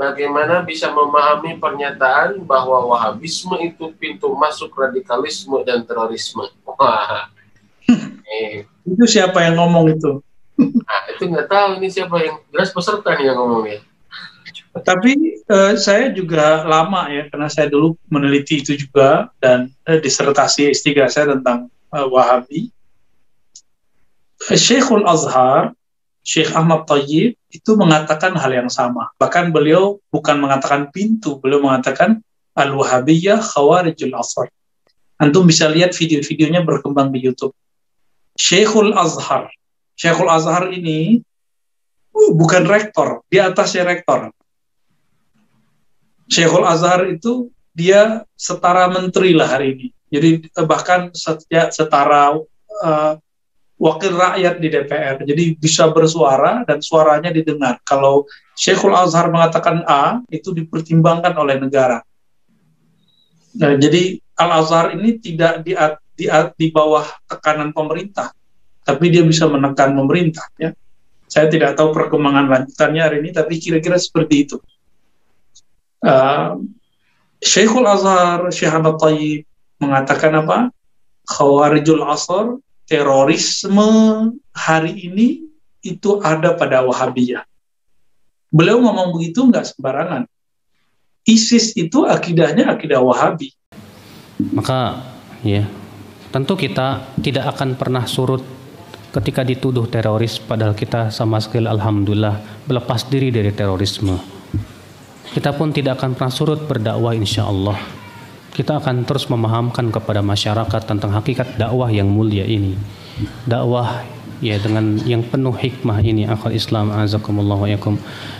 bagaimana bisa memahami pernyataan bahwa Wahabisme itu pintu masuk radikalisme dan terorisme? Wah, itu siapa yang ngomong itu? Nah, itu nggak tahu ini siapa yang jelas peserta nih yang ngomongnya. Tapi saya juga lama ya, karena saya dulu meneliti itu juga, dan disertasi S3 saya tentang Wahabi. Syekhul Azhar, Syekh Ahmad Thayyib, itu mengatakan hal yang sama. Bahkan beliau bukan mengatakan pintu, beliau mengatakan Al-Wahabiyyah Khawarijul Asr. Antum bisa lihat video-videonya berkembang di YouTube. Syekhul Azhar. Syekhul Azhar ini bukan rektor, di atasnya rektor. Syekhul Azhar itu dia setara menteri lah hari ini. Jadi bahkan setara wakil rakyat di DPR. Jadi bisa bersuara dan suaranya didengar. Kalau Syekhul Azhar mengatakan A, itu dipertimbangkan oleh negara. Nah, jadi Al-Azhar ini tidak di bawah tekanan pemerintah, tapi dia bisa menekan pemerintah. Ya. Saya tidak tahu perkembangan lanjutannya hari ini, tapi kira-kira seperti itu. Syekhul Azhar, Syekh Ahmad Thayyib mengatakan apa? Khawarijul Asr, terorisme hari ini itu ada pada Wahabiyah. Beliau ngomong begitu nggak sembarangan. ISIS itu akidahnya akidah Wahabi. Maka ya, tentu kita tidak akan pernah surut ketika dituduh teroris, padahal kita sama sekali alhamdulillah berlepas diri dari terorisme. Kita pun tidak akan pernah surut berdakwah, insya Allah. Kita akan terus memahamkan kepada masyarakat tentang hakikat dakwah yang mulia ini. Dakwah ya dengan yang penuh hikmah ini, akhwal Islam azakumullah wa yakum.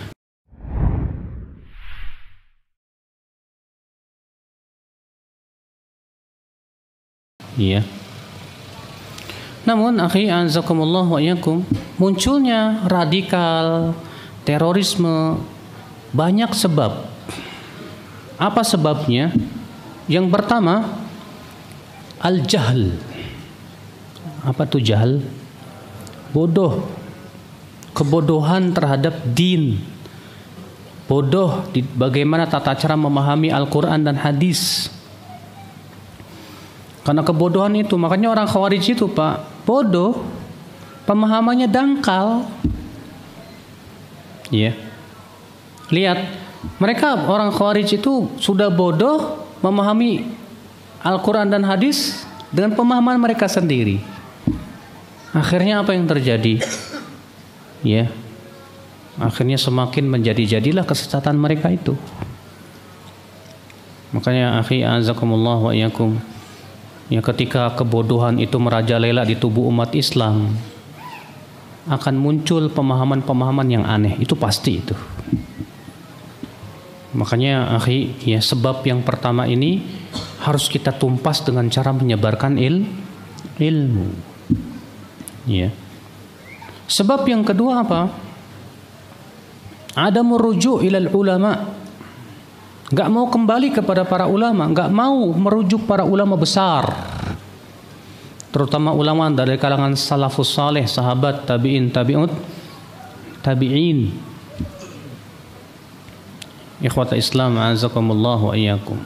Iya. Namun akhi azakumullah wa yakum, munculnya radikal, terorisme, banyak sebab. Apa sebabnya? Yang pertama, al-jahl. Apa itu jahl? Bodoh. Kebodohan terhadap din. Bodoh di bagaimana tata cara memahami Al-Quran dan hadis. Karena kebodohan itu, makanya orang Khawarij itu Pak, bodoh. Pemahamannya dangkal. Iya. Lihat, mereka orang Khawarij itu sudah bodoh memahami Al-Quran dan hadis dengan pemahaman mereka sendiri. Akhirnya apa yang terjadi? Ya, akhirnya semakin menjadi-jadilah kesesatan mereka itu. Makanya akhi azakumullah wa iyakum, ya, ketika kebodohan itu merajalela di tubuh umat Islam, akan muncul pemahaman-pemahaman yang aneh, itu pasti itu. Makanya akhi, ya, sebab yang pertama ini harus kita tumpas dengan cara menyebarkan ilmu. Ya. Sebab yang kedua apa? Ada merujuk ilal ulama. Gak mau kembali kepada para ulama, gak mau merujuk para ulama besar. Terutama ulama dari kalangan salafus saleh, sahabat, tabi'in, tabi'in. Ikhwata Islam azakumullah wa iyyakum.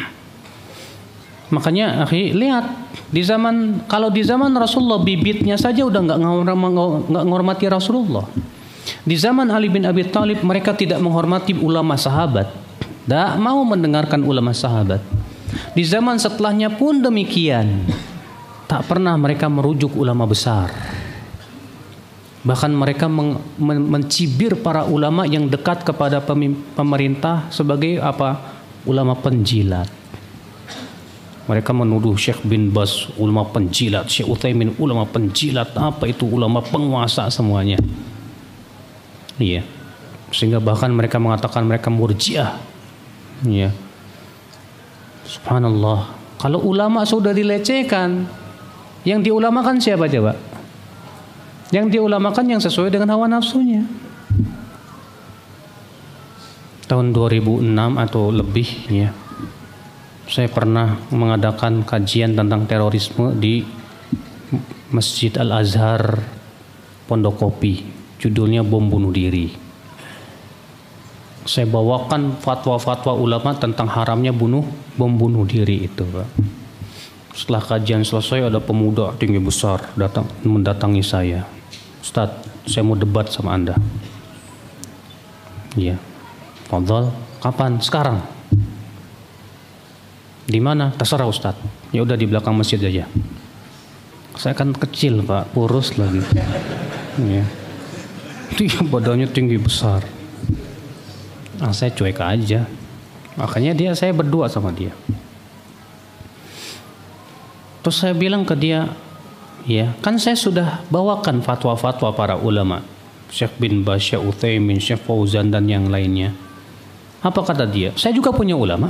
Makanya akhi, lihat kalau di zaman Rasulullah bibitnya saja udah nggak menghormati Rasulullah. Di zaman Ali bin Abi Thalib mereka tidak menghormati ulama sahabat, tidak mau mendengarkan ulama sahabat. Di zaman setelahnya pun demikian, tak pernah mereka merujuk ulama besar. Bahkan mereka mencibir para ulama yang dekat kepada pemerintah sebagai apa? Ulama penjilat. Mereka menuduh Syekh bin Baz ulama penjilat, Syekh Utsaimin ulama penjilat, apa itu ulama penguasa semuanya. Iya. Sehingga bahkan mereka mengatakan mereka murjiah. Iya. Subhanallah. Kalau ulama sudah dilecehkan, yang diulamakan siapa coba? Yang diulamakan yang sesuai dengan hawa nafsunya. Tahun 2006 atau lebih ya, saya pernah mengadakan kajian tentang terorisme di Masjid Al-Azhar Pondokopi. Judulnya Bom Bunuh Diri. Saya bawakan fatwa-fatwa ulama tentang haramnya membunuh diri itu, Pak. Setelah kajian selesai, ada pemuda tinggi besar mendatangi saya. Ustadz, saya mau debat sama Anda. Iya. Fadhal, kapan? Sekarang. Di mana? Terserah Ustadz. Ya udah di belakang masjid aja. Saya kan kecil, Pak, kurus lagi. Iya. Dia badannya tinggi besar. Saya cuek aja. Makanya saya berdua sama dia. Terus saya bilang ke dia, ya kan saya sudah bawakan fatwa-fatwa para ulama, Syekh bin Baz, Syekh Utsaimin, Syekh Fauzan dan yang lainnya. Apa kata dia? Saya juga punya ulama.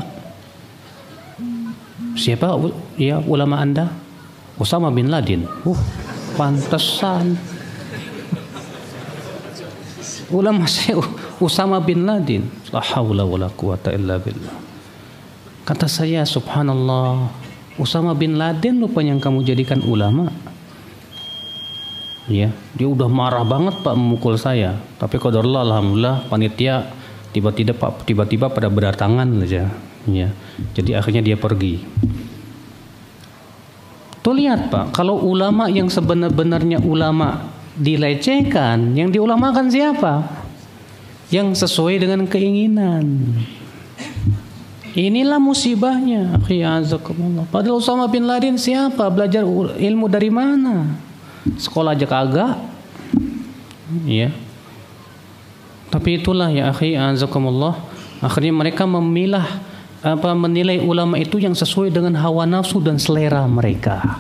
Siapa ya ulama Anda? Usama bin Laden. Pantesan. Ulama saya Usama bin Laden. La haula wala quwata illa billah. Kata saya, subhanallah, Usama bin Laden rupanya yang kamu jadikan ulama. Ya, dia udah marah banget Pak memukul saya. Tapi qadarullah, alhamdulillah panitia tiba-tiba pada berdatangan aja. Ya, jadi akhirnya dia pergi. Tuh lihat Pak, kalau ulama yang sebenar-benarnya ulama dilecehkan, yang diulamakan siapa? Yang sesuai dengan keinginan. Inilah musibahnya, akhi azakumullah. Padahal Usama bin Laden siapa? Belajar ilmu dari mana? Sekolah aja kagak. Ya. Tapi itulah ya akhi azakumullah, akhirnya mereka menilai ulama itu yang sesuai dengan hawa nafsu dan selera mereka.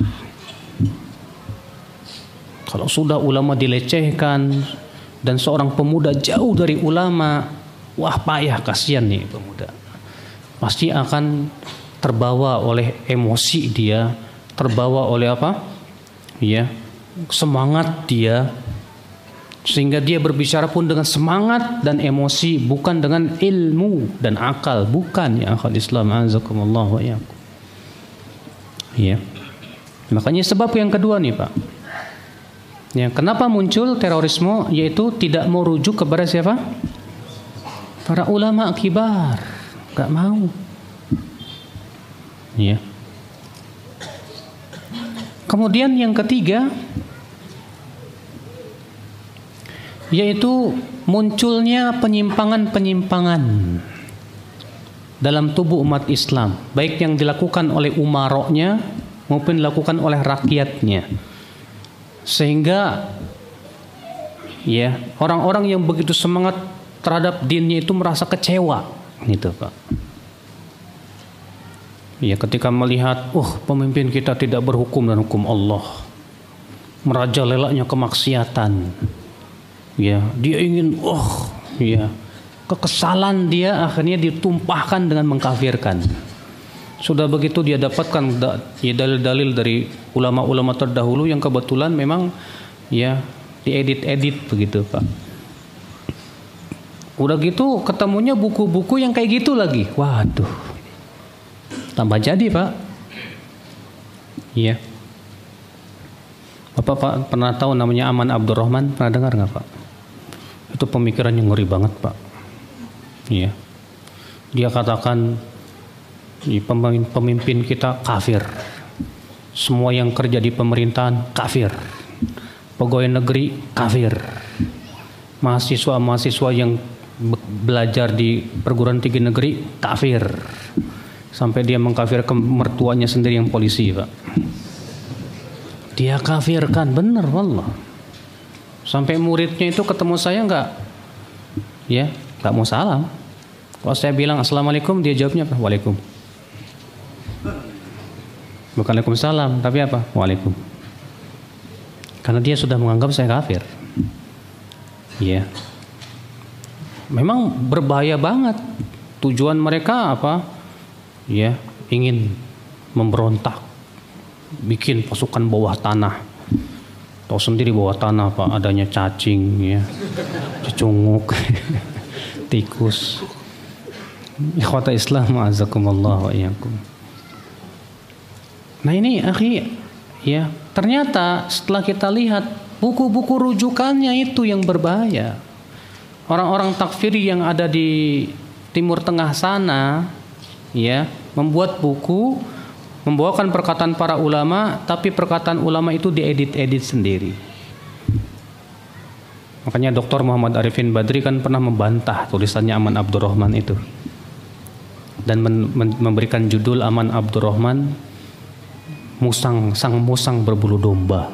Kalau sudah ulama dilecehkan dan seorang pemuda jauh dari ulama, wah payah, kasihan nih pemuda. Pasti akan terbawa oleh emosi dia, terbawa oleh apa? Ya, semangat dia, sehingga dia berbicara pun dengan semangat dan emosi, bukan dengan ilmu dan akal, bukan ya akhal Islam azakumullah wa iyyakum. Ya. Makanya sebab yang kedua nih Pak. Ya, kenapa muncul terorisme? Yaitu tidak mau rujuk kepada siapa? Para ulama kibar, gak mau. Ya. Kemudian yang ketiga, yaitu munculnya penyimpangan-penyimpangan dalam tubuh umat Islam, baik yang dilakukan oleh umaroknya maupun dilakukan oleh rakyatnya. Sehingga ya orang-orang yang begitu semangat terhadap dinnya itu merasa kecewa gitu Pak. Ya ketika melihat pemimpin kita tidak berhukum dan hukum Allah, merajalelanya kemaksiatan, ya dia ingin ya kekesalan dia akhirnya ditumpahkan dengan mengkafirkan. Sudah begitu dia dapatkan dalil-dalil dari ulama-ulama terdahulu yang kebetulan memang ya diedit-edit begitu Pak. Udah gitu ketemunya buku-buku yang kayak gitu lagi. Waduh. Tambah jadi Pak. Iya. Bapak Pak pernah tahu namanya Aman Abdurrahman? Pernah dengar nggak Pak? Itu pemikirannya ngeri banget Pak. Iya. Dia katakan pemimpin kita kafir, semua yang kerja di pemerintahan kafir, pegawai negeri kafir, mahasiswa yang belajar di perguruan tinggi negeri kafir, sampai dia mengkafirkan mertuanya sendiri yang polisi Pak. Dia kafirkan, bener wallah. Sampai muridnya itu ketemu saya nggak mau salam. Kalau saya bilang assalamualaikum, dia jawabnya apa? Waalaikum. Bukan Waalaikumsalam, tapi apa? Waalaikum. Karena dia sudah menganggap saya kafir. Iya. Memang berbahaya banget. Tujuan mereka apa? Ya, ingin memberontak, bikin pasukan bawah tanah. Tahu sendiri bawah tanah Pak, adanya cacing, ya, cecunguk, tikus. Ikhwata Islam azakumullah wa iyyakum. Nah ini akhi, ya ternyata setelah kita lihat buku-buku rujukannya itu yang berbahaya. orang-orang takfiri yang ada di Timur Tengah sana, ya, membuat buku, membawakan perkataan para ulama, tapi perkataan ulama itu diedit-edit sendiri. Makanya Dr. Muhammad Arifin Badri kan pernah membantah tulisannya Aman Abdurrahman itu, dan memberikan judul Aman Abdurrahman sang musang berbulu domba.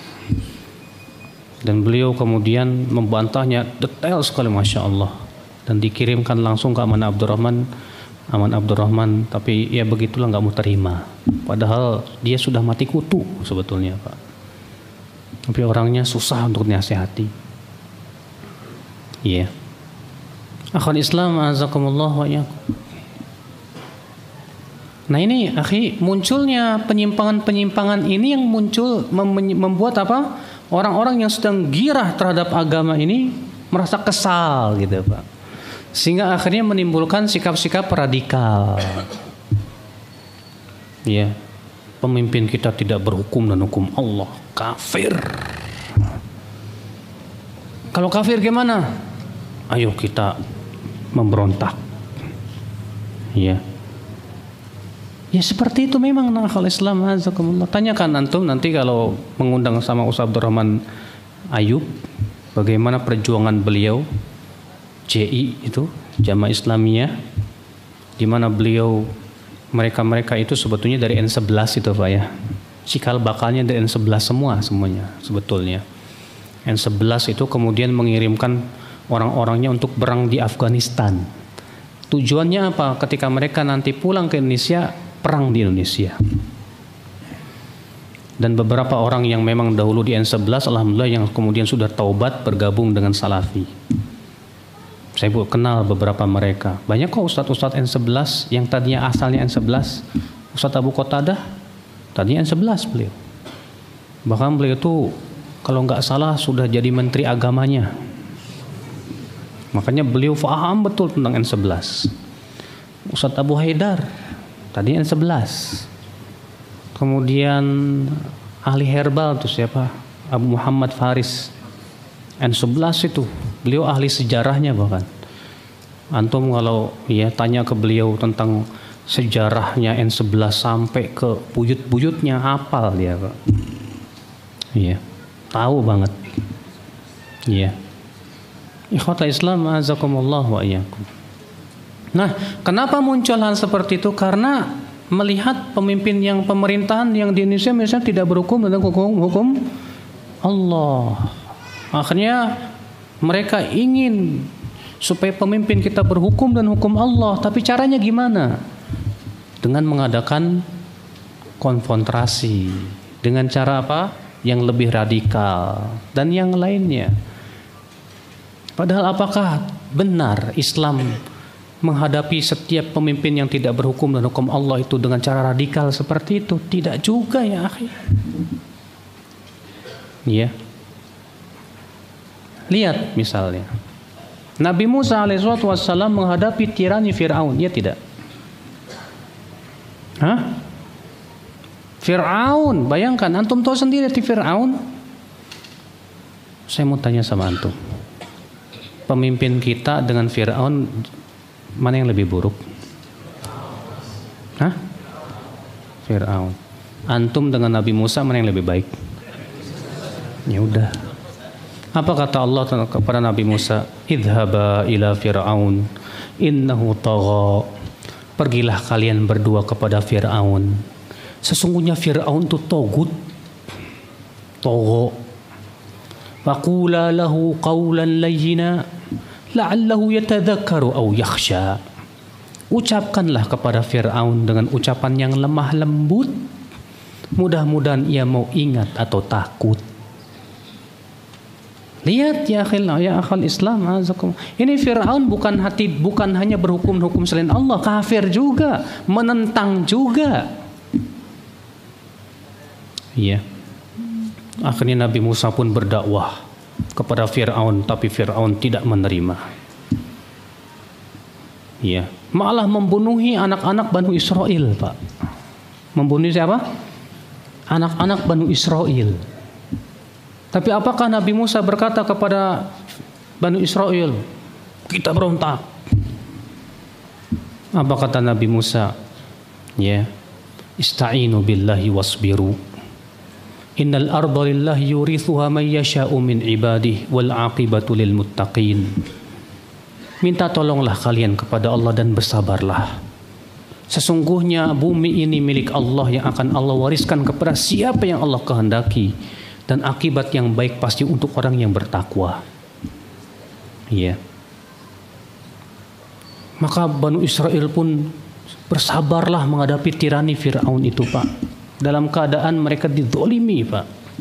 Dan beliau kemudian membantahnya detail sekali, Masya Allah, dan dikirimkan langsung ke Aman Abdurrahman, tapi ya begitulah, nggak mau terima. Padahal dia sudah mati kutu sebetulnya, Pak. Tapi orangnya susah untuk dinasihati. Iya. Akhul Islam, azakumullah wa iyyakum. Nah ini, akhi, munculnya penyimpangan-penyimpangan ini yang muncul membuat apa? Orang-orang yang sedang girah terhadap agama ini merasa kesal gitu, Pak. Sehingga akhirnya menimbulkan sikap-sikap radikal. Ya, pemimpin kita tidak berhukum dan hukum Allah, kafir. Kalau kafir gimana? Ayo kita memberontak. Ya. Ya seperti itu memang nakal Islam. Azakumullah. Tanyakan antum nanti kalau mengundang sama Ustaz Abdurrahman Ayub, bagaimana perjuangan beliau JI itu, Jamaah Islamiyah, di mana beliau, mereka itu sebetulnya dari N11 itu, Pak ya. Cikal bakalnya dari N11 semuanya sebetulnya. N11 itu kemudian mengirimkan orang-orangnya untuk berang di Afghanistan. Tujuannya apa? Ketika mereka nanti pulang ke Indonesia, perang di Indonesia. Dan beberapa orang yang memang dahulu di N11, alhamdulillah, yang kemudian sudah taubat bergabung dengan Salafi. Saya kenal beberapa mereka. Banyak kok ustadz-ustadz N11 yang tadinya asalnya N11. Ustadz Abu Qatadah tadinya N11 beliau. Bahkan beliau itu kalau nggak salah sudah jadi menteri agamanya. Makanya beliau paham betul tentang N11. Ustadz Abu Haidar tadinya N11. Kemudian ahli herbal itu siapa? Abu Muhammad Faris. N11 itu beliau ahli sejarahnya bahkan. Antum kalau ya tanya ke beliau tentang sejarahnya N11 sampai ke buyut-buyutnya hafal dia, Pak. Iya, tahu banget. Iya. Ikhwata Islam azakumullah wa iyyakum. Nah, kenapa muncul hal seperti itu? Karena melihat pemimpin yang pemerintahan yang di Indonesia misalnya tidak berhukum dengan hukum Allah. Akhirnya mereka ingin supaya pemimpin kita berhukum dan hukum Allah, tapi caranya gimana? Dengan mengadakan konfrontasi dengan cara apa? Yang lebih radikal dan yang lainnya. Padahal apakah benar Islam menghadapi setiap pemimpin yang tidak berhukum dan hukum Allah itu dengan cara radikal seperti itu? Tidak juga ya, akhi. Ya. Lihat misalnya Nabi Musa alaihissalam menghadapi tirani Fir'aun, ya tidak? Hah? Fir'aun, bayangkan, antum tahu sendiri di Fir'aun. Saya mau tanya sama antum, pemimpin kita dengan Fir'aun mana yang lebih buruk? Hah? Fir'aun. Antum dengan Nabi Musa mana yang lebih baik? Ya udah. Apa kata Allah kepada Nabi Musa? Idhaba ila Fir'aun innahu tagha. Pergilah kalian berdua kepada Fir'aun. Sesungguhnya Fir'aun itu togut. Tagha. Faqula lahu qawlan layyina la'allahu yatadhakkaru aw yakhsha. Ucapkanlah kepada Fir'aun dengan ucapan yang lemah lembut. Mudah-mudahan ia mau ingat atau takut. Lihat ya akhil Islam, ini Fir'aun bukan hanya berhukum selain Allah, kafir juga, menentang juga. Iya. Akhirnya Nabi Musa pun berdakwah kepada Fir'aun, tapi Fir'aun tidak menerima. Iya. Malah membunuhi anak-anak Banu Israel, Pak. Membunuh siapa? Anak-anak Banu Israel. Tapi apakah Nabi Musa berkata kepada Bani Israel, kita berontak. Apa kata Nabi Musa? Ya, ista'inu billahi wasbiru. Innal arda lillahi yurithuha man yasha'u min ibadihi wal 'aqibatu lil muttaqin. Minta tolonglah kalian kepada Allah dan bersabarlah. Sesungguhnya bumi ini milik Allah yang akan Allah wariskan kepada siapa yang Allah kehendaki, dan akibat yang baik pasti untuk orang yang bertakwa. Iya. Maka Banu Israel pun bersabarlah menghadapi tirani Fir'aun itu, Pak. Dalam keadaan mereka dizolimi, Pak.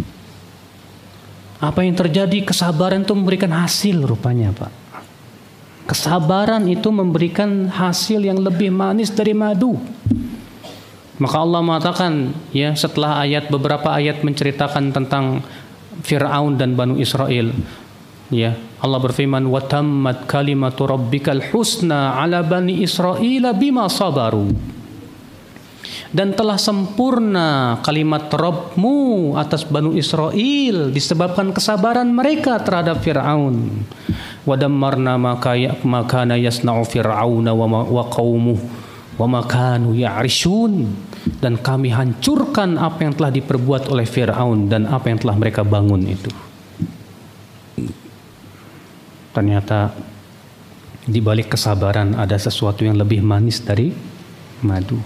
Apa yang terjadi? Kesabaran itu memberikan hasil rupanya, Pak. Kesabaran itu memberikan hasil yang lebih manis dari madu. Maka Allah mengatakan, ya, setelah beberapa ayat menceritakan tentang Fir'aun dan Banu Israel, ya, Allah berfirman, wa tammat kalimatu rabbikal husna ala bani Israila bima sabaru. Dan telah sempurna kalimat Rabbmu atas Banu Israel disebabkan kesabaran mereka terhadap Fir'aun. Wa dammarna ma kana yasna'u fir'auna wa qaumuhu wa ma kanu ya'rishun. Dan kami hancurkan apa yang telah diperbuat oleh Fir'aun dan apa yang telah mereka bangun itu. Ternyata di balik kesabaran ada sesuatu yang lebih manis dari madu.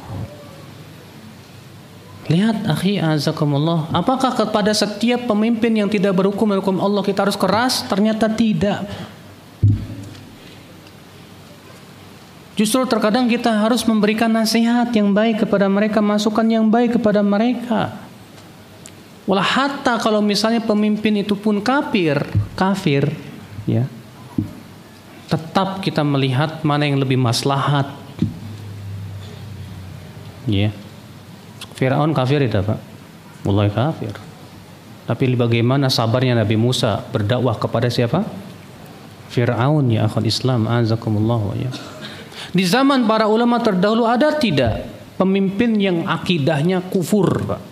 Lihat, akhi azakumullah, apakah kepada setiap pemimpin yang tidak berhukum Allah kita harus keras? Ternyata tidak. Justru terkadang kita harus memberikan nasihat yang baik kepada mereka, masukan yang baik kepada mereka. Walau hatta kalau misalnya pemimpin itu pun kafir, ya, tetap kita melihat mana yang lebih maslahat. Ya. Fir'aun kafir tidak, Pak? Wallahi kafir. Tapi bagaimana sabarnya Nabi Musa berdakwah kepada siapa? Fir'aun, ya akhwat Islam, azakumullah wa ya. Di zaman para ulama terdahulu ada tidak pemimpin yang akidahnya kufur, Pak?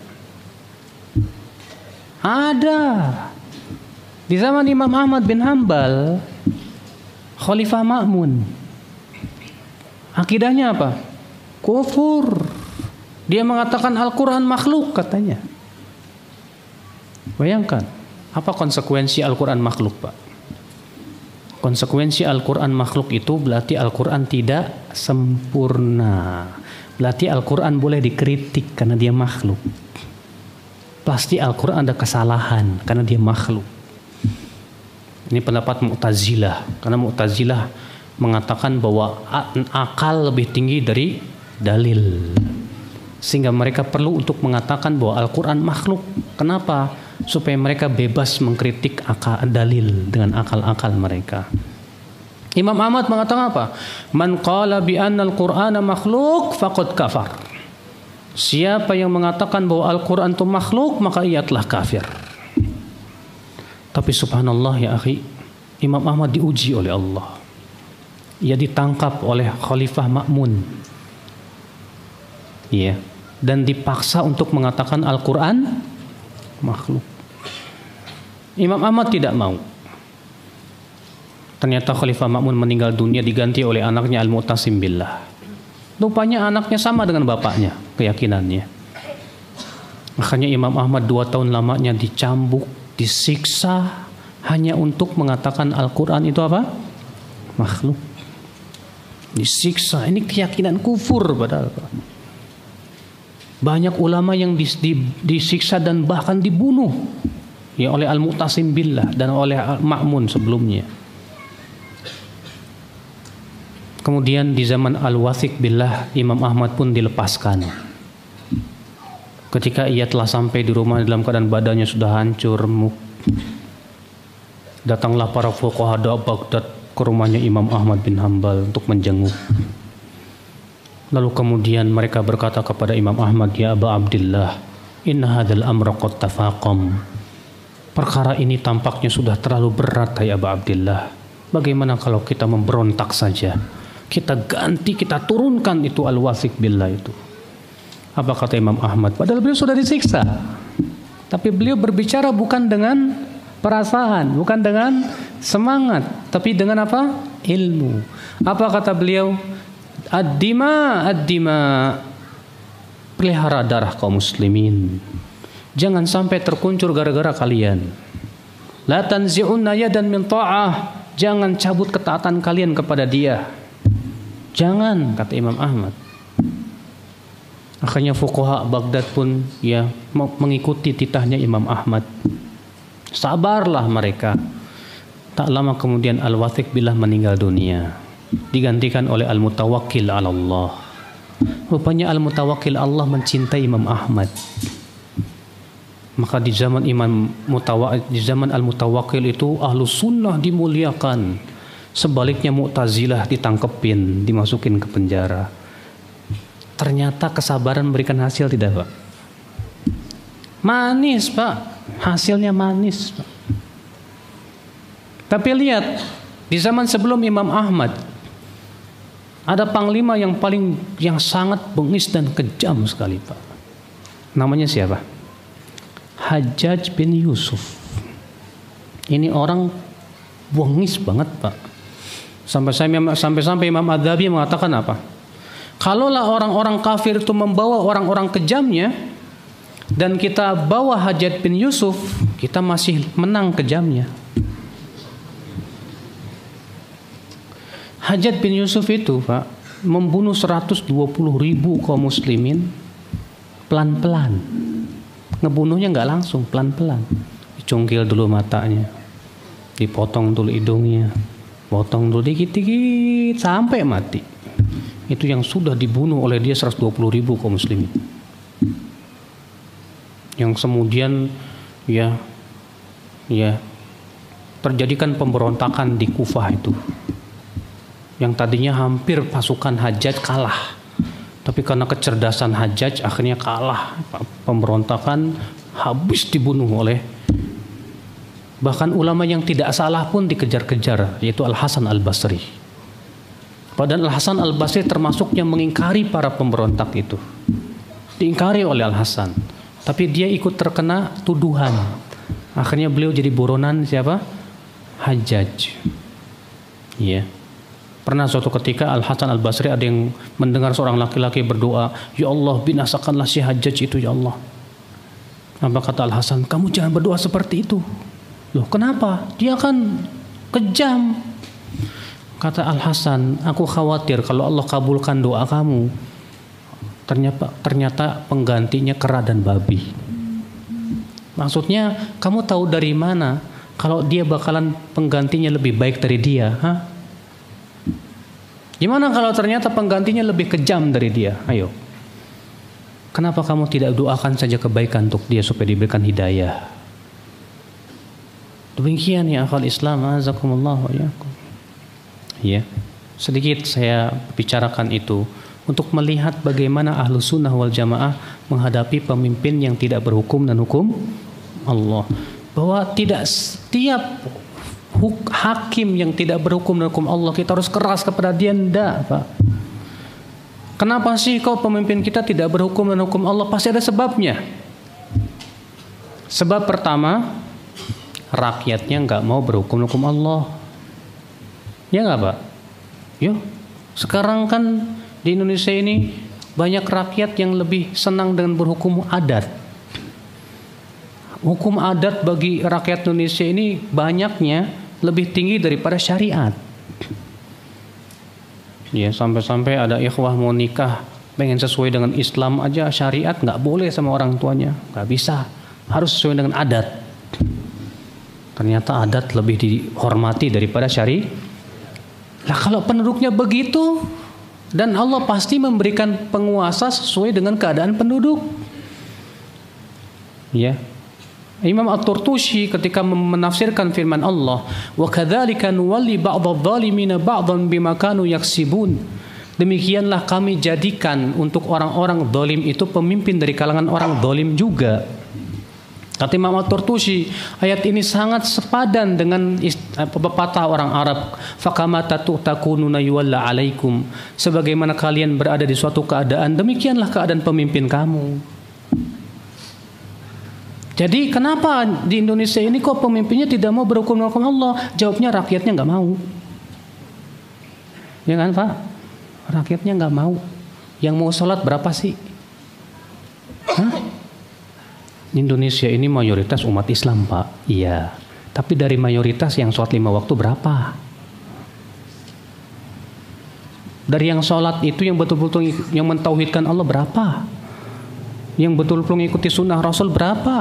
Ada. Di zaman Imam Ahmad bin Hanbal, Khalifah Ma'mun, akidahnya apa? Kufur. Dia mengatakan Al-Quran makhluk, katanya. Bayangkan, apa konsekuensi Al-Quran makhluk, Pak? Konsekuensi Al-Quran makhluk itu berarti Al-Quran tidak sempurna. Berarti Al-Quran boleh dikritik karena dia makhluk. Pasti Al-Quran ada kesalahan karena dia makhluk. Ini pendapat Mu'tazilah. Karena Mu'tazilah mengatakan bahwa akal lebih tinggi dari dalil. Sehingga mereka perlu untuk mengatakan bahwa Al-Quran makhluk. Kenapa? Supaya mereka bebas mengkritik dalil dengan akal-akal mereka. Imam Ahmad mengatakan apa? Man qala bi anna al-Qur'ana makhluk faqad kafar. Siapa yang mengatakan bahwa Al-Quran itu makhluk, maka ia telah kafir. Tapi subhanallah ya akhi, Imam Ahmad diuji oleh Allah. Ia ditangkap oleh Khalifah Ma'mun. Iya, dan dipaksa untuk mengatakan Al-Quran makhluk. Imam Ahmad tidak mau. Ternyata Khalifah Ma'mun meninggal dunia diganti oleh anaknya Al-Mu'tasim Billah. Rupanya anaknya sama dengan bapaknya keyakinannya. Makanya Imam Ahmad 2 tahun lamanya dicambuk, disiksa hanya untuk mengatakan Al-Quran itu apa? Makhluk. Disiksa. Ini keyakinan kufur padahal, Pak. Banyak ulama yang disiksa dan bahkan dibunuh ya oleh Al-Mu'tasim Billah dan oleh Ma'mun sebelumnya. Kemudian di zaman Al-Wathiq Billah, Imam Ahmad pun dilepaskan. Ketika ia telah sampai di rumah dalam keadaan badannya sudah hancur, datanglah para fuqaha Baghdad ke rumahnya Imam Ahmad bin Hanbal untuk menjenguk. Lalu kemudian mereka berkata kepada Imam Ahmad, ya Aba Abdillah, inna hadzal amra qad tafaqam. Perkara ini tampaknya sudah terlalu berat, ya Aba Abdillah. Bagaimana kalau kita memberontak saja? Kita ganti, kita turunkan itu Al-Wathiq Billah itu. Apa kata Imam Ahmad? Padahal beliau sudah disiksa. Tapi beliau berbicara bukan dengan perasaan, bukan dengan semangat, tapi dengan apa? Ilmu. Apa kata beliau? Ad-dima, pelihara darah kaum muslimin. Jangan sampai terkuncur gara-gara kalian. La tanzi'unna yadan min ta'ah. Jangan cabut ketaatan kalian kepada dia. Jangan, kata Imam Ahmad. Akhirnya fuqaha Baghdad pun ya mengikuti titahnya Imam Ahmad. Sabarlah mereka. Tak lama kemudian Al-Wathiq billah meninggal dunia, digantikan oleh Al-Mutawakkil 'ala Allah. Rupanya Al-Mutawakkil Allah mencintai Imam Ahmad. Maka di zaman Al-Mutawakkil itu Ahlus Sunnah dimuliakan. Sebaliknya Mu'tazilah ditangkepin, dimasukin ke penjara. Ternyata kesabaran memberikan hasil tidak, Pak? Manis, Pak. Hasilnya manis, Pak. Tapi lihat, di zaman sebelum Imam Ahmad ada panglima yang sangat bengis dan kejam sekali, Pak. Namanya siapa? Hajjaj bin Yusuf. Ini orang bengis banget, Pak. Sampai Imam Adzabi mengatakan apa? Kalaulah orang-orang kafir itu membawa orang-orang kejamnya dan kita bawa Hajjaj bin Yusuf, kita masih menang kejamnya. Hajjaj bin Yusuf itu, Pak, membunuh 120.000 kaum muslimin pelan-pelan. Ngebunuhnya nggak langsung, pelan-pelan. Dicungkil dulu matanya, dipotong dulu hidungnya, potong dulu dikit-dikit sampai mati. Itu yang sudah dibunuh oleh dia 120.000 kaum muslimin. Yang kemudian ya terjadikan pemberontakan di Kufah itu. Yang tadinya hampir pasukan Hajjaj kalah. Tapi karena kecerdasan Hajjaj akhirnya kalah. Pemberontakan habis dibunuh oleh bahkan ulama yang tidak salah pun dikejar-kejar, yaitu Al-Hasan Al-Basri. Padahal Al-Hasan Al-Basri termasuk yang mengingkari para pemberontak itu. Diingkari oleh Al-Hasan. Tapi dia ikut terkena tuduhan. Akhirnya beliau jadi buronan siapa? Hajjaj. Iya. Pernah suatu ketika Al-Hasan Al-Basri ada yang mendengar seorang laki-laki berdoa, "Ya Allah, binasakanlah si Hajjaj itu, ya Allah." Apa kata Al-Hasan? "Kamu jangan berdoa seperti itu." Loh, kenapa? Dia kan kejam. Kata Al-Hasan, "Aku khawatir kalau Allah kabulkan doa kamu, ternyata penggantinya kera dan babi." Maksudnya, kamu tahu dari mana kalau dia bakalan penggantinya lebih baik dari dia? Gimana kalau ternyata penggantinya lebih kejam dari dia? Ayo. Kenapa kamu tidak doakan saja kebaikan untuk dia supaya diberikan hidayah? Demikian ya akhwal Islam, azakumullah wa iyyakum. Ya, sedikit saya bicarakan itu untuk melihat bagaimana Ahlus Sunnah wal Jamaah menghadapi pemimpin yang tidak berhukum dan hukum Allah. Bahwa tidak setiap hakim yang tidak berhukum dan hukum Allah kita harus keras kepada dia, enggak, Pak. Kenapa sih kau pemimpin kita tidak berhukum dan hukum Allah? Pasti ada sebabnya. Sebab pertama, rakyatnya nggak mau berhukum hukum Allah. Ya nggak, Pak? Yuk, sekarang kan di Indonesia ini banyak rakyat yang lebih senang dengan berhukum adat. Hukum adat bagi rakyat Indonesia ini banyaknya lebih tinggi daripada syariat. Ya, sampai-sampai ada ikhwah mau nikah pengen sesuai dengan Islam aja, syariat nggak boleh sama orang tuanya, nggak bisa, harus sesuai dengan adat. Ternyata adat lebih dihormati daripada syariat. Lah kalau penduduknya begitu, dan Allah pasti memberikan penguasa sesuai dengan keadaan penduduk. Ya. Imam At-Turtusi ketika menafsirkan firman Allah, "Wa kadzalika nuwalli ba'dadh-dhalimina ba'dhan bima kanu yaksibun." Demikianlah kami jadikan untuk orang-orang zalim itu pemimpin dari kalangan orang zalim juga. Kata Imam At-Turtusi, ayat ini sangat sepadan dengan pepatah orang Arab, "Fakama takununa yuwalla 'alaikum." Sebagaimana kalian berada di suatu keadaan, demikianlah keadaan pemimpin kamu. Jadi kenapa di Indonesia ini kok pemimpinnya tidak mau berhukum dengan hukum Allah? Jawabnya rakyatnya nggak mau. Ya kan Pak? Rakyatnya nggak mau. Yang mau sholat berapa sih? Hah? Indonesia ini mayoritas umat Islam Pak. Iya. Tapi dari mayoritas yang sholat 5 waktu berapa? Dari yang sholat itu yang betul-betul yang mentauhidkan Allah berapa? Yang betul-betul mengikuti sunnah Rasul berapa?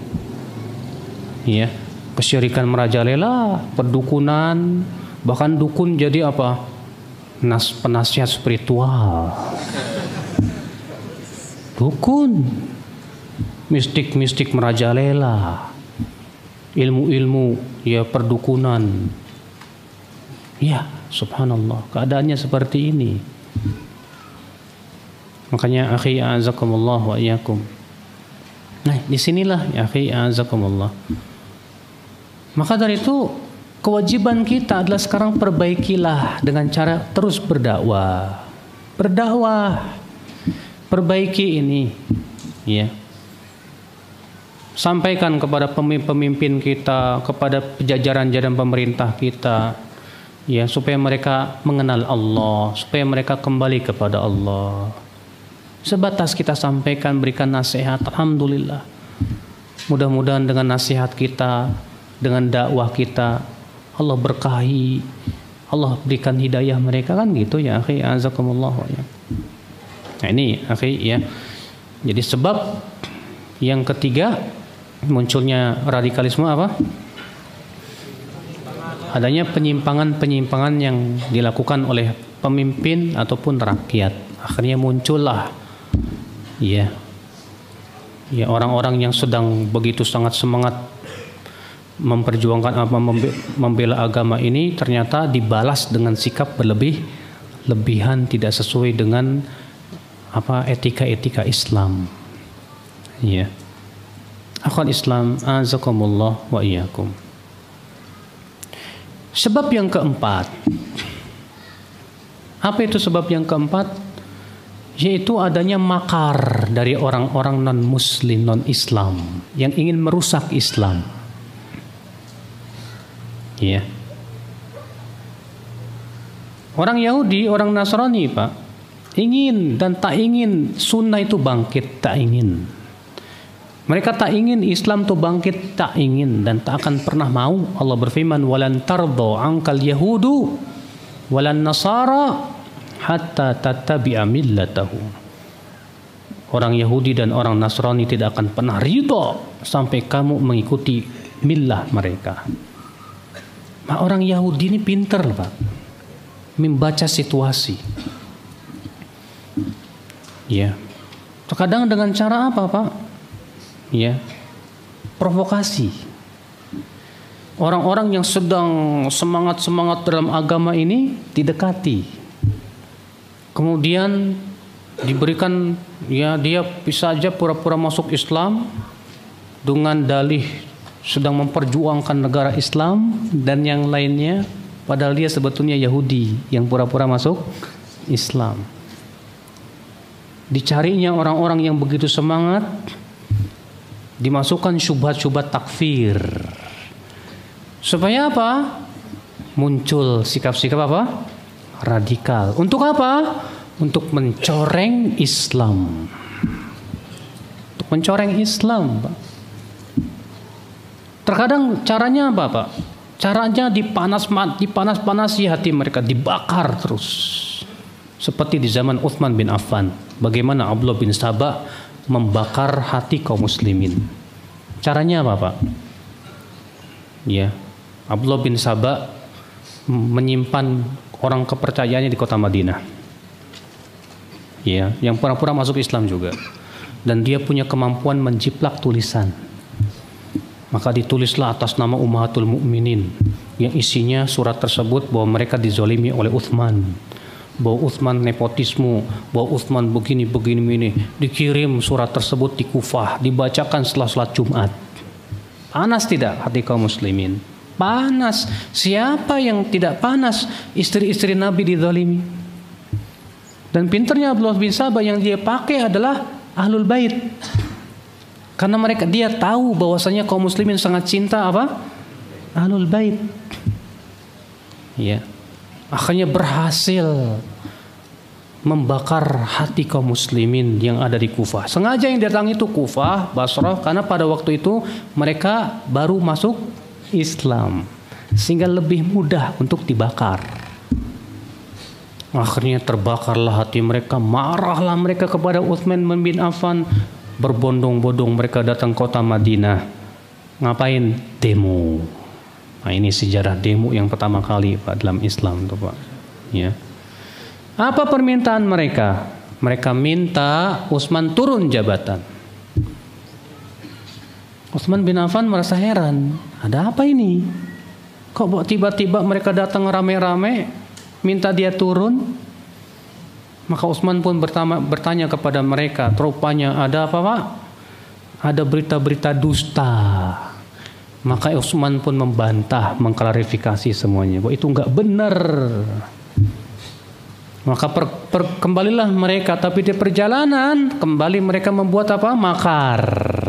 Iya, kesyirikan merajalela, perdukunan, bahkan dukun jadi apa? Penasihat spiritual. Dukun, mistik-mistik merajalela, ilmu-ilmu ya perdukunan. Ya, subhanallah, keadaannya seperti ini. Makanya akhi a'azakumullah wa iyyakum. Nah, disinilah ya akhi a'azakumullah. Maka dari itu kewajiban kita adalah sekarang perbaikilah dengan cara terus berdakwah. Berdakwah. Perbaiki ini. Ya. Sampaikan kepada pemimpin kita, kepada jajaran-jajaran pemerintah kita, ya, supaya mereka mengenal Allah, supaya mereka kembali kepada Allah. Sebatas kita sampaikan, berikan nasihat, alhamdulillah. Mudah-mudahan dengan nasihat kita, dengan dakwah kita, Allah berkahi, Allah berikan hidayah mereka, kan gitu ya akhi azakumullah ya. Nah ini akhi ya. Jadi sebab yang ketiga munculnya radikalisme apa? Adanya penyimpangan-penyimpangan yang dilakukan oleh pemimpin ataupun rakyat. Akhirnya muncullah ya orang-orang yang sedang begitu sangat semangat memperjuangkan apa membela agama ini ternyata dibalas dengan sikap berlebihan, tidak sesuai dengan apa etika-etika Islam. Ya. Akhwat Islam azakumullah wa iyyakum. Sebab yang keempat. Apa itu sebab yang keempat? Yaitu adanya makar dari orang-orang non-muslim, non-Islam yang ingin merusak Islam. Ya. Orang Yahudi, orang Nasrani, Pak, ingin dan tak ingin sunnah itu bangkit, tak ingin. Mereka tak ingin Islam itu bangkit, tak ingin dan tak akan pernah mau. Allah berfirman, "Walan tardo angkal yahudu walan nasara hatta tattabi'a millatahu." Orang Yahudi dan orang Nasrani tidak akan pernah ridha sampai kamu mengikuti millah mereka. Nah, orang Yahudi ini pinter, Pak, membaca situasi. Ya. Terkadang dengan cara apa, Pak? Ya. Provokasi. Orang-orang yang sedang semangat-semangat dalam agama ini didekati. Kemudian diberikan, ya, dia bisa saja pura-pura masuk Islam dengan dalih sedang memperjuangkan negara Islam dan yang lainnya, padahal dia sebetulnya Yahudi yang pura-pura masuk Islam. Dicarinya orang-orang yang begitu semangat, dimasukkan syubhat-syubhat takfir. Supaya apa? Muncul sikap-sikap apa? Radikal. Untuk apa? Untuk mencoreng Islam. Untuk mencoreng Islam, Pak. Terkadang caranya apa, Pak? Caranya dipanas-panasi hati mereka, dibakar terus. Seperti di zaman Utsman bin Affan. Bagaimana Abdullah bin Sabah membakar hati kaum muslimin. Caranya apa, Pak? Ya, Abdullah bin Sabah menyimpan orang kepercayaannya di kota Madinah. Ya, yang pura-pura masuk Islam juga. Dan dia punya kemampuan menjiplak tulisan. Maka ditulislah atas nama Ummahatul Mukminin yang isinya surat tersebut bahwa mereka dizolimi oleh Utsman, bahwa Utsman nepotisme, bahwa Utsman begini ini. Dikirim surat tersebut di Kufah, dibacakan setelah salat Jumat. Panas tidak hati kaum muslimin? Panas. Siapa yang tidak panas? Istri-istri Nabi dizalimi. Dan pinternya Abdullah bin Sabah yang dia pakai adalah Ahlul Bait. Karena dia tahu bahwasanya kaum muslimin sangat cinta apa? Ahlul Bait. Ya. Akhirnya berhasil membakar hati kaum muslimin yang ada di Kufah. Sengaja yang datang itu Kufah, Basrah, karena pada waktu itu mereka baru masuk Islam, sehingga lebih mudah untuk dibakar. Akhirnya terbakarlah hati mereka, marahlah mereka kepada Utsman bin Affan. Berbondong-bondong mereka datang kota Madinah. Ngapain? Demo. Nah, ini sejarah demo yang pertama kali Pak dalam Islam tuh Pak. Ya. Apa permintaan mereka? Mereka minta Utsman turun jabatan. Utsman bin Affan merasa heran. Ada apa ini? Kok tiba-tiba mereka datang rame-rame minta dia turun? Maka Utsman pun bertanya kepada mereka, rupanya ada apa Pak? Ada berita-berita dusta. Maka Utsman pun membantah, mengklarifikasi semuanya bahwa itu enggak benar. Maka kembalilah mereka, tapi di perjalanan kembali mereka membuat apa? Makar.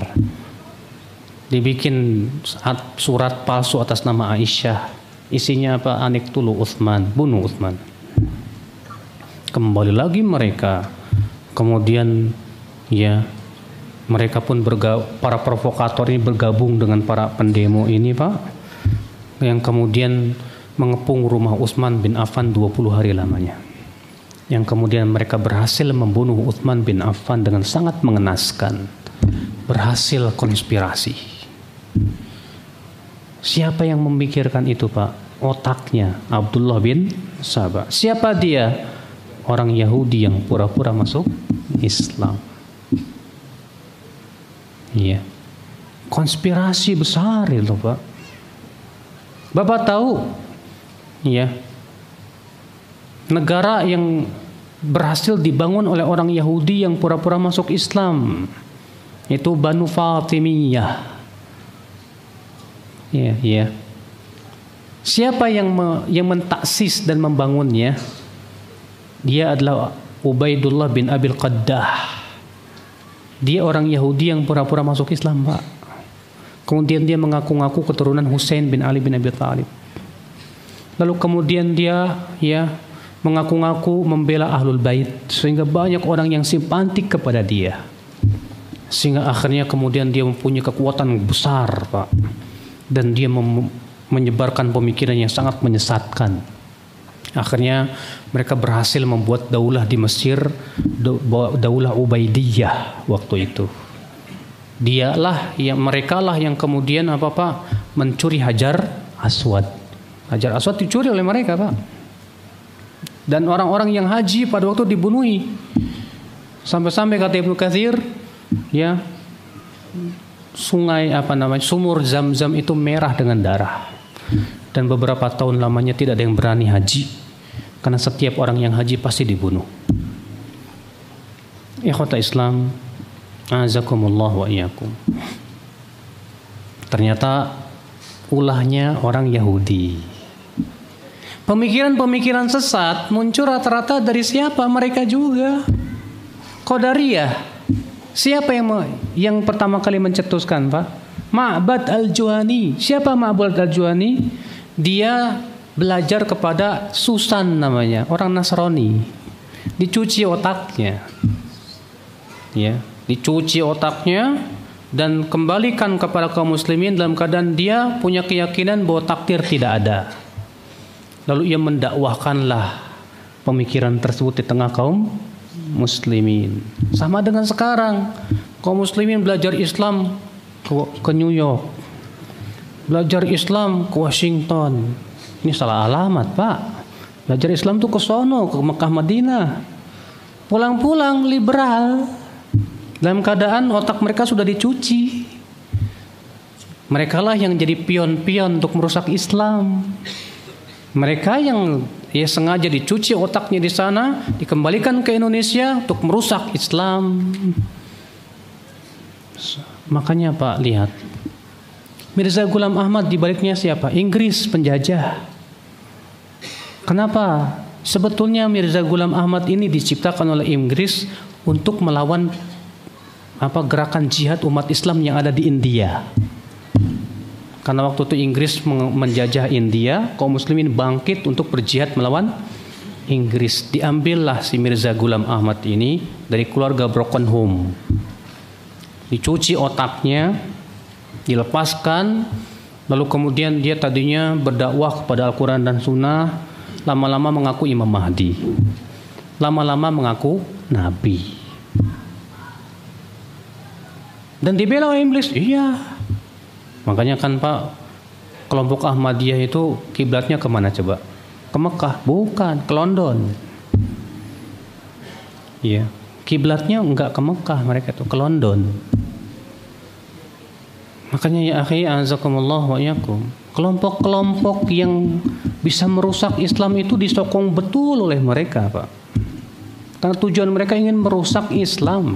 Dibikin surat palsu atas nama Aisyah. Isinya apa? Aniktulu Utsman, bunuh Utsman. Kembali lagi mereka, kemudian ya mereka pun para provokator ini bergabung dengan para pendemo ini Pak, yang kemudian mengepung rumah Utsman bin Affan 20 hari lamanya, yang kemudian mereka berhasil membunuh Utsman bin Affan dengan sangat mengenaskan, berhasil konspirasi. Siapa yang memikirkan itu Pak? Otaknya Abdullah bin Sabah. Siapa dia? Orang Yahudi yang pura-pura masuk Islam. Iya. Konspirasi besar itu Pak. Bapak tahu? Iya. Negara yang berhasil dibangun oleh orang Yahudi yang pura-pura masuk Islam itu Banu Fatimiyah. Iya, iya. Siapa yang mentaksis dan membangunnya? Dia adalah Ubaidullah bin Abil Qaddah. Dia orang Yahudi yang pura-pura masuk Islam, Pak. Kemudian dia mengaku-ngaku keturunan Husain bin Ali bin Abi Thalib. Lalu kemudian dia mengaku-ngaku membela Ahlul Bait, sehingga banyak orang yang simpatik kepada dia. Sehingga akhirnya kemudian dia mempunyai kekuatan besar, Pak. Dan dia menyebarkan pemikiran yang sangat menyesatkan. Akhirnya mereka berhasil membuat daulah di Mesir, daulah Ubaidiyah waktu itu. Mereka lah yang kemudian mencuri Hajar Aswad. Hajar Aswad dicuri oleh mereka, Pak. Dan orang-orang yang haji pada waktu dibunuhi. Sampai-sampai kata Ibnu Katsir, sumur Zam-Zam itu merah dengan darah. Dan beberapa tahun lamanya tidak ada yang berani haji. Karena setiap orang yang haji pasti dibunuh. Ikhwata Islam, azakumullah wa iyyakum. Ternyata ulahnya orang Yahudi. Pemikiran-pemikiran sesat muncul rata-rata dari siapa? Mereka juga. Qadariyah. Siapa yang pertama kali mencetuskan, Pak? Ma'bad al-Juhani. Siapa Ma'bad al-Juhani? Dia belajar kepada Susan namanya, orang Nasrani. Dicuci otaknya. Dicuci otaknya dan kembalikan kepada kaum muslimin dalam keadaan dia punya keyakinan bahwa takdir tidak ada. Lalu ia mendakwahkanlah pemikiran tersebut di tengah kaum muslimin. Sama dengan sekarang, kaum muslimin belajar Islam ke New York, belajar Islam ke Washington. Ini salah alamat, Pak. Belajar Islam tuh ke sono, ke Mekah, Madinah. Pulang-pulang liberal. Dalam keadaan otak mereka sudah dicuci. Mereka lah yang jadi pion-pion untuk merusak Islam. Mereka yang sengaja dicuci otaknya di sana, dikembalikan ke Indonesia untuk merusak Islam. Makanya Pak, lihat. Mirza Ghulam Ahmad dibaliknya siapa? Inggris penjajah. Kenapa? Sebetulnya Mirza Ghulam Ahmad ini diciptakan oleh Inggris untuk melawan gerakan jihad umat Islam yang ada di India. Karena waktu itu Inggris menjajah India, kaum muslimin bangkit untuk berjihad melawan Inggris. Diambillah si Mirza Ghulam Ahmad ini dari keluarga broken home. Dicuci otaknya, dilepaskan, lalu kemudian dia tadinya berdakwah kepada Al-Quran dan Sunnah, lama-lama mengaku Imam Mahdi, lama-lama mengaku Nabi. Dan dibela oleh Iblis. Iya. Makanya kan Pak, kelompok Ahmadiyah itu kiblatnya kemana coba? Ke Mekah? Bukan, ke London. Iya. Kiblatnya enggak ke Mekah, mereka itu ke London. Makanya ya akhi azakumullah wa iyyakum, kelompok-kelompok yang bisa merusak Islam itu disokong betul oleh mereka, Pak. Karena tujuan mereka ingin merusak Islam.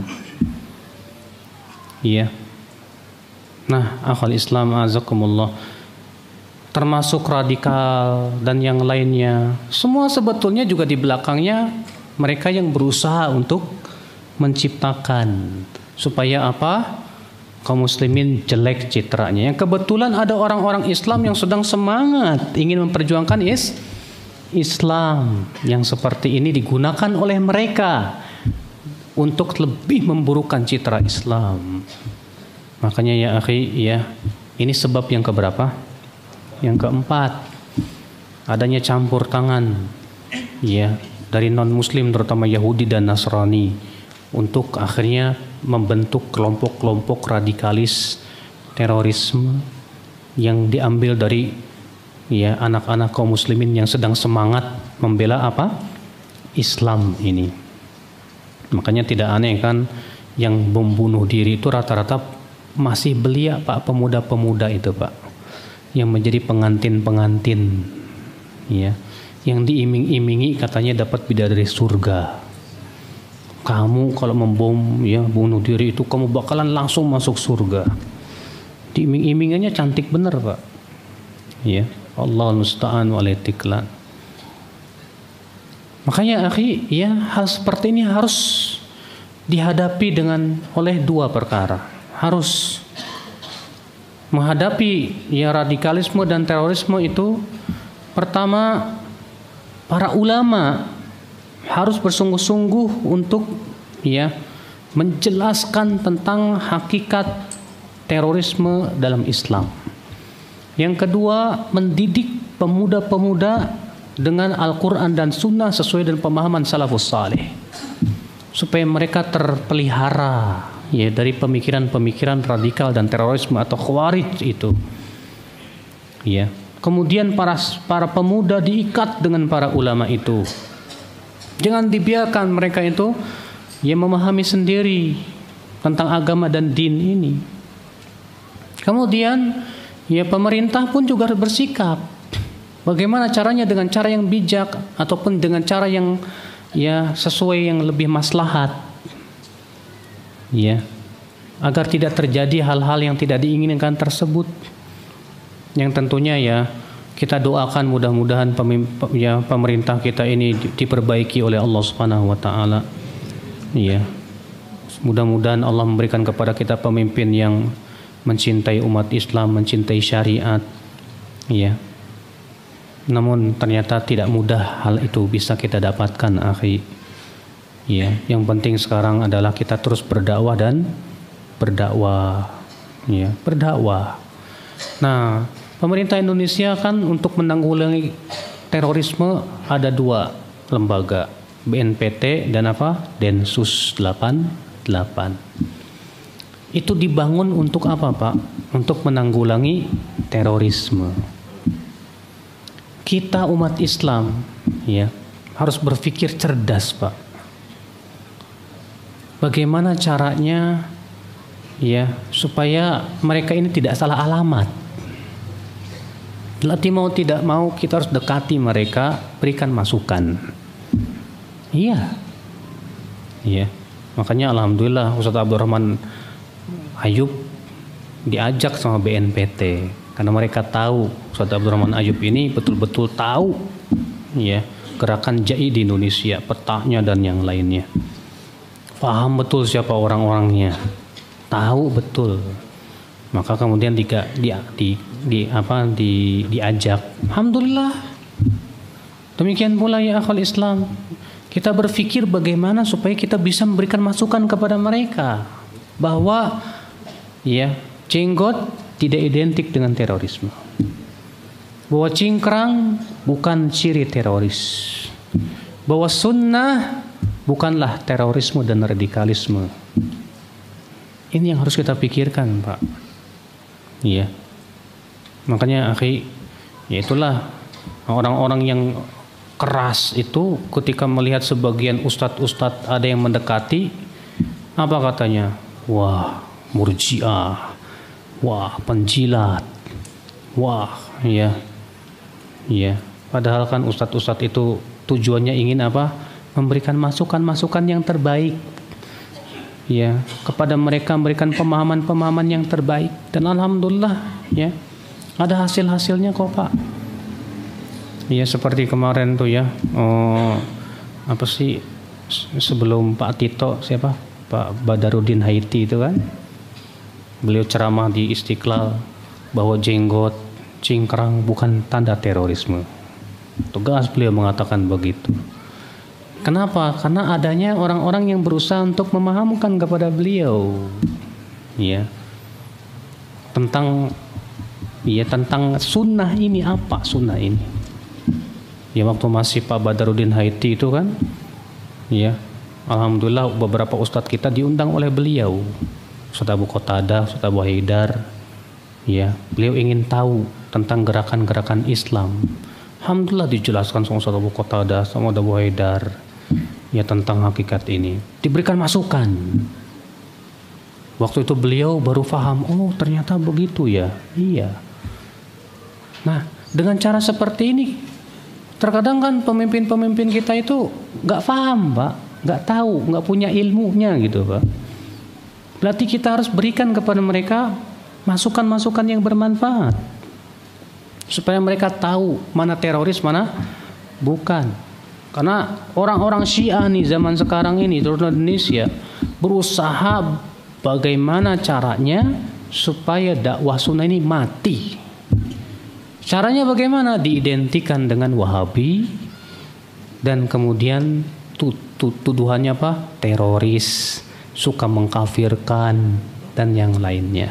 Iya. Nah, akhal Islam azakumullah, termasuk radikal dan yang lainnya, semua sebetulnya juga di belakangnya mereka yang berusaha untuk menciptakan supaya apa? Kaum muslimin jelek citranya. Yang kebetulan ada orang-orang Islam yang sedang semangat ingin memperjuangkan Islam, yang seperti ini digunakan oleh mereka untuk lebih memburukkan citra Islam. Makanya ya akhi, ya, ini sebab yang keberapa? Yang keempat, adanya campur tangan ya dari non muslim terutama Yahudi dan Nasrani untuk akhirnya membentuk kelompok-kelompok radikalis terorisme yang diambil dari ya anak-anak kaum muslimin yang sedang semangat membela apa? Islam ini. Makanya tidak aneh kan yang membunuh diri itu rata-rata masih belia Pak, pemuda-pemuda itu Pak, yang menjadi pengantin-pengantin ya, yang diiming-imingi katanya dapat bidadari surga. Kamu kalau membom ya bunuh diri itu kamu bakalan langsung masuk surga. Diiming-imingannya cantik bener Pak. Ya, Allah musta'an walitiklan. Makanya akhi, ya hal seperti ini harus dihadapi oleh dua perkara. Harus menghadapi ya radikalisme dan terorisme itu, pertama para ulama harus bersungguh-sungguh untuk ya menjelaskan tentang hakikat terorisme dalam Islam. Yang kedua, mendidik pemuda-pemuda dengan Al-Quran dan Sunnah sesuai dengan pemahaman salafus saleh, supaya mereka terpelihara ya dari pemikiran-pemikiran radikal dan terorisme atau khawarij itu ya. Kemudian para pemuda diikat dengan para ulama itu, jangan dibiarkan mereka itu ya memahami sendiri tentang agama dan din ini. Kemudian ya pemerintah pun juga harus bersikap. Bagaimana caranya, dengan cara yang bijak ataupun dengan cara yang ya sesuai, yang lebih maslahat. Ya. Agar tidak terjadi hal-hal yang tidak diinginkan tersebut. Yang tentunya ya kita doakan mudah-mudahan pemerintah kita ini diperbaiki oleh Allah Subhanahu wa taala. Ya. Mudah-mudahan Allah memberikan kepada kita pemimpin yang mencintai umat Islam, mencintai syariat. Ya. Namun ternyata tidak mudah hal itu bisa kita dapatkan akhi. Ya, yang penting sekarang adalah kita terus berdakwah dan berdakwah. Ya, berdakwah. Nah, pemerintah Indonesia kan untuk menanggulangi terorisme ada dua lembaga, BNPT dan apa? Densus 88. Itu dibangun untuk apa, Pak? Untuk menanggulangi terorisme. Kita umat Islam ya harus berpikir cerdas Pak. Bagaimana caranya ya supaya mereka ini tidak salah alamat. Berarti mau tidak mau kita harus dekati mereka, berikan masukan. Iya. Iya. Makanya alhamdulillah Ustaz Abdurrahman Ayub diajak sama BNPT. Karena mereka tahu Ustaz Abdurrahman Ayub ini betul-betul tahu ya gerakan JAI di Indonesia, petanya dan yang lainnya. Paham betul siapa orang-orangnya. tahu betul. Maka kemudian diajak. Alhamdulillah. Demikian pula ya akhwal Islam, kita berpikir bagaimana supaya kita bisa memberikan masukan kepada mereka bahwa ya, jenggot tidak identik dengan terorisme. Bahwa cingkrang bukan ciri teroris. Bahwa sunnah bukanlah terorisme dan radikalisme. Ini yang harus kita pikirkan, Pak. Iya. Makanya akhi, ya itulah orang-orang yang keras itu ketika melihat sebagian ustadz-ustadz ada yang mendekati, apa katanya? Wah, murjiah. Wah, penjilat. Wah, iya. Iya. Padahal kan ustadz-ustadz itu tujuannya ingin apa? Memberikan masukan-masukan yang terbaik. Ya, kepada mereka memberikan pemahaman-pemahaman yang terbaik, dan alhamdulillah ya ada hasil-hasilnya kok, Pak. Ya, seperti kemarin tuh ya, apa sih sebelum Pak Tito, siapa? Pak Badarudin Haiti itu kan, beliau ceramah di Istiqlal bahwa jenggot, cingkrang bukan tanda terorisme. Tegas beliau mengatakan begitu. Kenapa? Karena adanya orang-orang yang berusaha untuk memahamkan kepada beliau, ya, tentang sunnah ini apa sunnah ini. Ya, waktu masih Pak Badarudin Haiti itu kan, ya, alhamdulillah beberapa ustadz kita diundang oleh beliau, Ustadz Abu Qatadah, Ustadz Abu Haidar, ya, beliau ingin tahu tentang gerakan-gerakan Islam. Alhamdulillah dijelaskan sama Ustadz Abu Qatadah, sama Ustadz Abu Haidar, ya, tentang hakikat ini, diberikan masukan. Waktu itu beliau baru paham, oh ternyata begitu ya. Iya. Nah, dengan cara seperti ini, terkadang kan pemimpin-pemimpin kita itu nggak paham, Pak, nggak tahu, nggak punya ilmunya gitu, Pak. Berarti kita harus berikan kepada mereka masukan-masukan yang bermanfaat supaya mereka tahu mana teroris, mana bukan. Karena orang-orang Syiah nih zaman sekarang ini terutama di Indonesia berusaha bagaimana caranya supaya dakwah sunnah ini mati. Caranya bagaimana? Diidentikan dengan Wahabi, dan kemudian tuduhannya apa? Teroris, suka mengkafirkan, dan yang lainnya.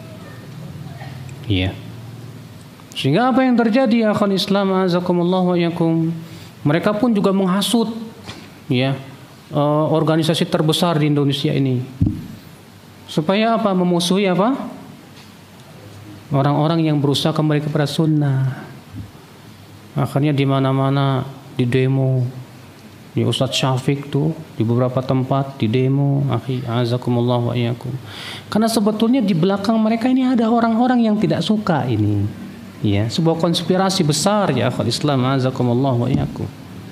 Iya. Sehingga apa yang terjadi akhwan Islam azakumullah wa yakum? Mereka pun juga menghasut, ya, organisasi terbesar di Indonesia ini, supaya apa? Memusuhi apa? Orang-orang yang berusaha kembali kepada sunnah. Akhirnya di mana-mana di demo, di Ustadz Syafiq tuh di beberapa tempat di demo, akhi azakumullah wa iyyakum. Karena sebetulnya di belakang mereka ini ada orang-orang yang tidak suka ini. Ya, sebuah konspirasi besar ya akhwat Islam azakumullah wa iyyakum.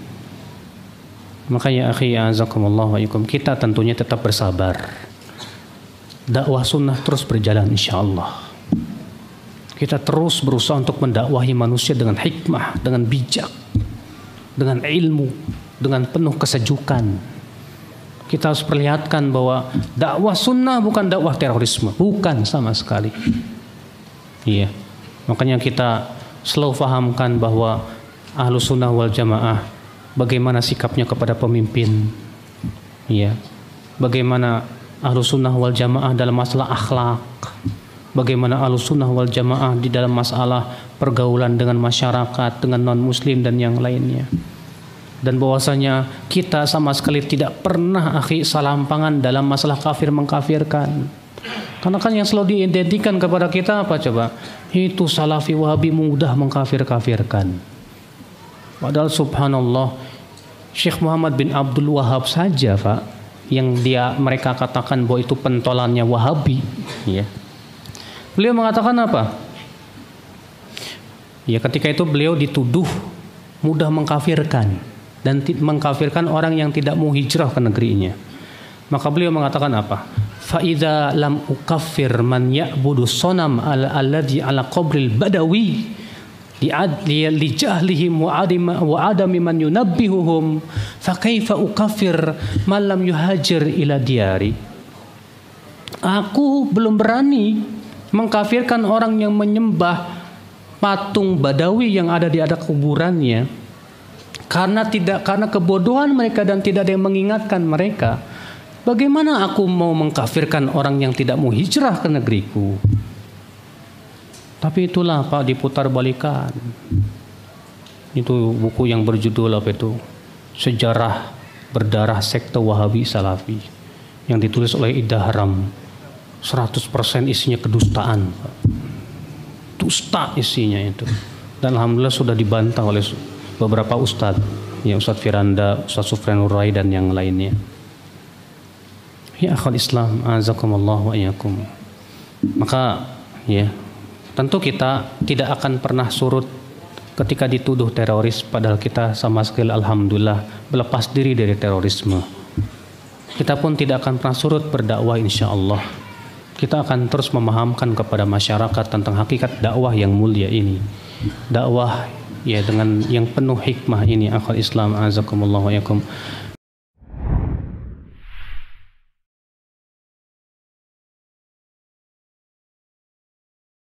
Maka ya akhi azakumullah wa iyyakum, kita tentunya tetap bersabar. Dakwah sunnah terus berjalan insyaallah. Kita terus berusaha untuk mendakwahi manusia dengan hikmah, dengan bijak, dengan ilmu, dengan penuh kesejukan. Kita harus perlihatkan bahwa dakwah sunnah bukan dakwah terorisme, bukan sama sekali. Iya. Makanya kita selalu fahamkan bahwa Ahlus Sunnah wal Jamaah bagaimana sikapnya kepada pemimpin, ya. Bagaimana Ahlus Sunnah wal Jamaah dalam masalah akhlak, bagaimana Ahlus Sunnah wal Jamaah di dalam masalah pergaulan dengan masyarakat, dengan non Muslim dan yang lainnya. Dan bahwasanya kita sama sekali tidak pernah akhi salampangan dalam masalah kafir mengkafirkan. Karena kan yang selalu diidentikan kepada kita apa coba? Itu Salafi Wahabi mudah mengkafir-kafirkan. Padahal subhanallah, Syekh Muhammad bin Abdul Wahab saja, Pak, yang mereka katakan bahwa itu pentolannya Wahabi, ya. Beliau mengatakan apa? Ya, ketika itu beliau dituduh mudah mengkafirkan dan mengkafirkan orang yang tidak mau hijrah ke negerinya. Maka beliau mengatakan apa? Fa'idha lam ukaffir man ya'budu sonam alladhi ala qabril badawi li jahlihim wa adami man yunabbihuhum fa kaifa ukaffir man lam yuhajir ila diyari. Aku belum berani mengkafirkan orang yang menyembah patung Badawi yang ada di atas kuburannya karena kebodohan mereka dan tidak ada yang mengingatkan mereka. Bagaimana aku mau mengkafirkan orang yang tidak mau hijrah ke negeriku? Tapi itulah Pak, diputar balikan. Itu buku yang berjudul apa itu? Sejarah Berdarah Sekte Wahabi Salafi yang ditulis oleh Ida Haram. 100% isinya kedustaan, Pak. Dusta isinya itu. Dan alhamdulillah sudah dibantah oleh beberapa ustadz, ya Ustadz Firanda, Ustadz Sufyan Nurai dan yang lainnya. Ya akhwat Islam, azakumullah wa iyyakum. Maka ya, tentu kita tidak akan pernah surut ketika dituduh teroris, padahal kita sama sekali alhamdulillah berlepas diri dari terorisme. Kita pun tidak akan pernah surut berdakwah insyaallah. Kita akan terus memahamkan kepada masyarakat tentang hakikat dakwah yang mulia ini. Dakwah ya dengan yang penuh hikmah ini, akhwat Islam, azakumullah wa iyyakum.